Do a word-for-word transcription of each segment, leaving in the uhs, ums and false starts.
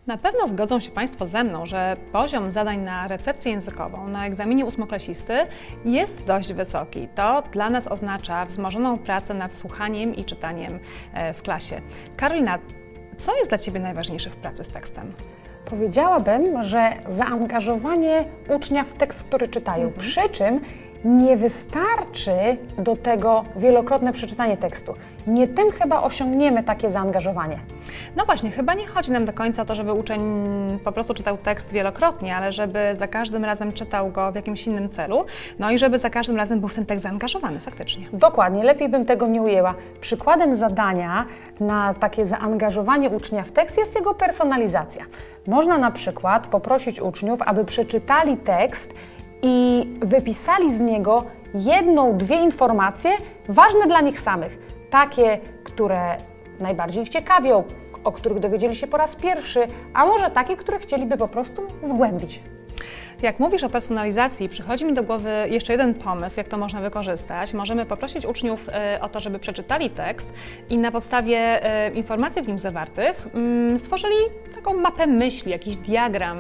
Na pewno zgodzą się Państwo ze mną, że poziom zadań na recepcję językową na egzaminie ósmoklasisty jest dość wysoki. To dla nas oznacza wzmożoną pracę nad słuchaniem i czytaniem w klasie. Karolina, co jest dla Ciebie najważniejsze w pracy z tekstem? Powiedziałabym, że zaangażowanie ucznia w tekst, który czytają, Mhm. przy czym nie wystarczy do tego wielokrotne przeczytanie tekstu. Nie tym chyba osiągniemy takie zaangażowanie. No właśnie, chyba nie chodzi nam do końca o to, żeby uczeń po prostu czytał tekst wielokrotnie, ale żeby za każdym razem czytał go w jakimś innym celu, no i żeby za każdym razem był w ten tekst zaangażowany faktycznie. Dokładnie, lepiej bym tego nie ujęła. Przykładem zadania na takie zaangażowanie ucznia w tekst jest jego personalizacja. Można na przykład poprosić uczniów, aby przeczytali tekst i wypisali z niego jedną, dwie informacje ważne dla nich samych. Takie, które najbardziej ich ciekawią, o których dowiedzieli się po raz pierwszy, a może takie, które chcieliby po prostu zgłębić. Jak mówisz o personalizacji, przychodzi mi do głowy jeszcze jeden pomysł, jak to można wykorzystać. Możemy poprosić uczniów o to, żeby przeczytali tekst i na podstawie informacji w nim zawartych stworzyli taką mapę myśli, jakiś diagram.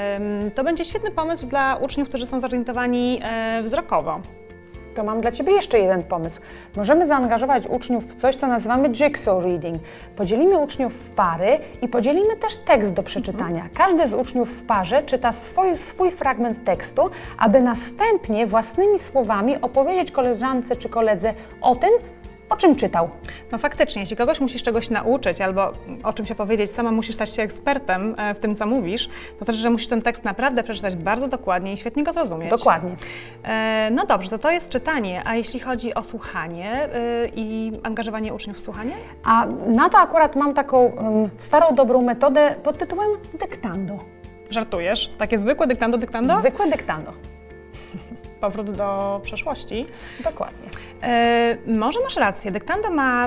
To będzie świetny pomysł dla uczniów, którzy są zorientowani wzrokowo. To mam dla Ciebie jeszcze jeden pomysł. Możemy zaangażować uczniów w coś, co nazywamy jigsaw reading. Podzielimy uczniów w pary i podzielimy też tekst do przeczytania. Mhm. Każdy z uczniów w parze czyta swój, swój fragment tekstu, aby następnie własnymi słowami opowiedzieć koleżance czy koledze o tym, o czym czytał. No faktycznie, jeśli kogoś musisz czegoś nauczyć albo o czymś opowiedzieć, sama musisz stać się ekspertem w tym, co mówisz, to znaczy, że musisz ten tekst naprawdę przeczytać bardzo dokładnie i świetnie go zrozumieć. Dokładnie. No dobrze, to to jest czytanie, a jeśli chodzi o słuchanie i angażowanie uczniów w słuchanie? A na to akurat mam taką um, starą, dobrą metodę pod tytułem dyktando. Żartujesz? Takie zwykłe dyktando, dyktando? Zwykłe dyktando. Powrót do przeszłości. Dokładnie. E, może masz rację, dyktando ma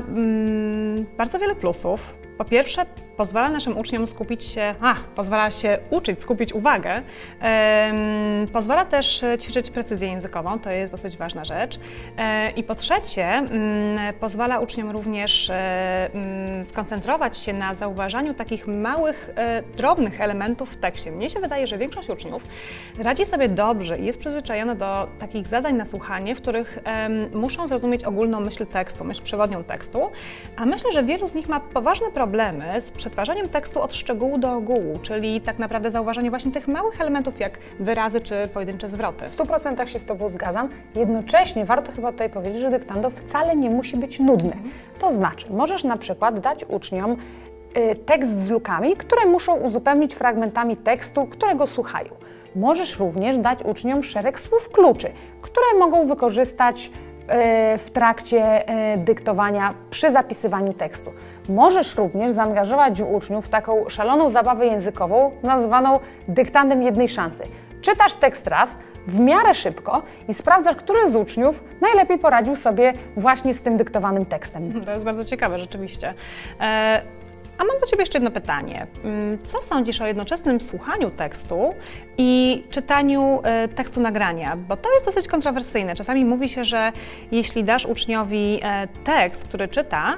mm, bardzo wiele plusów. Po pierwsze, pozwala naszym uczniom skupić się, a, pozwala się uczyć, skupić uwagę. E, pozwala też ćwiczyć precyzję językową, to jest dosyć ważna rzecz. E, I po trzecie, m, pozwala uczniom również e, m, skoncentrować się na zauważaniu takich małych, e, drobnych elementów w tekście. Mnie się wydaje, że większość uczniów radzi sobie dobrze i jest przyzwyczajona do takich zadań na słuchanie, w których e, muszą zrozumieć ogólną myśl tekstu, myśl przewodnią tekstu, a myślę, że wielu z nich ma poważne problemy problemy z przetwarzaniem tekstu od szczegółu do ogółu, czyli tak naprawdę zauważanie właśnie tych małych elementów jak wyrazy czy pojedyncze zwroty. W stu procentach się z Tobą zgadzam. Jednocześnie warto chyba tutaj powiedzieć, że dyktando wcale nie musi być nudne. To znaczy, możesz na przykład dać uczniom y, tekst z lukami, które muszą uzupełnić fragmentami tekstu, którego słuchają. Możesz również dać uczniom szereg słów kluczy, które mogą wykorzystać y, w trakcie y, dyktowania przy zapisywaniu tekstu. Możesz również zaangażować uczniów w taką szaloną zabawę językową nazwaną dyktandem jednej szansy. Czytasz tekst raz, w miarę szybko i sprawdzasz, który z uczniów najlepiej poradził sobie właśnie z tym dyktowanym tekstem. To jest bardzo ciekawe rzeczywiście. E A mam do Ciebie jeszcze jedno pytanie. Co sądzisz o jednoczesnym słuchaniu tekstu i czytaniu tekstu nagrania? Bo to jest dosyć kontrowersyjne. Czasami mówi się, że jeśli dasz uczniowi tekst, który czyta,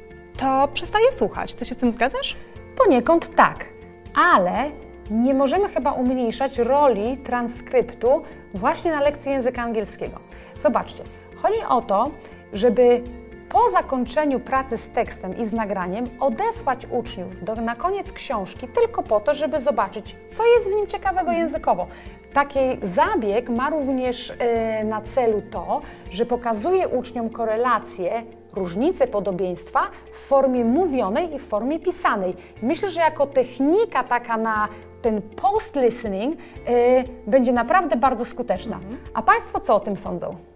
to przestaje słuchać. Ty się z tym zgadzasz? Poniekąd tak, ale nie możemy chyba umniejszać roli transkryptu właśnie na lekcji języka angielskiego. Zobaczcie, chodzi o to, żeby po zakończeniu pracy z tekstem i z nagraniem odesłać uczniów do, na koniec książki tylko po to, żeby zobaczyć, co jest w nim ciekawego językowo. Taki zabieg ma również yy, na celu to, że pokazuje uczniom korelacje, różnice podobieństwa w formie mówionej i w formie pisanej. Myślę, że jako technika taka na ten post-listening yy, będzie naprawdę bardzo skuteczna. Mhm. A Państwo co o tym sądzą?